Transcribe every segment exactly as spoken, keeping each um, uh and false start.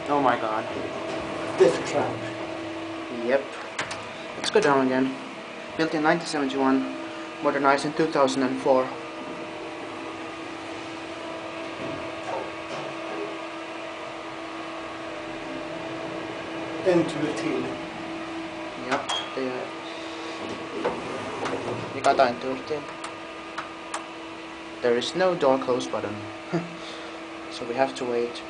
Oh my god. Death trap. Yep. Let's go down again. Built in nineteen seventy-one, modernized in two thousand four. End to the till. Japp, det är... Vi kan ta en tur till. There is no door close button. So we have to wait.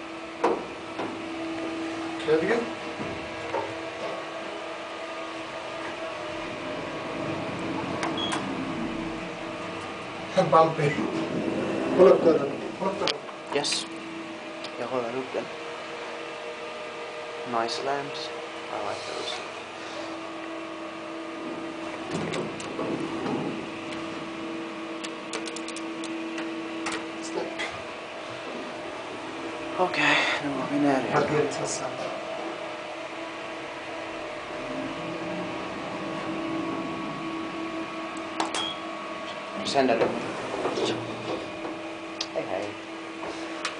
Clever. Bumpy. Håll upp dörren. Håll upp dörren. Yes. Jag håller upp den. Nice lamps. I like those. Släpp. Okej, okay, nu var vi nära. Parkeringskassan. Sänder du? Hej hej.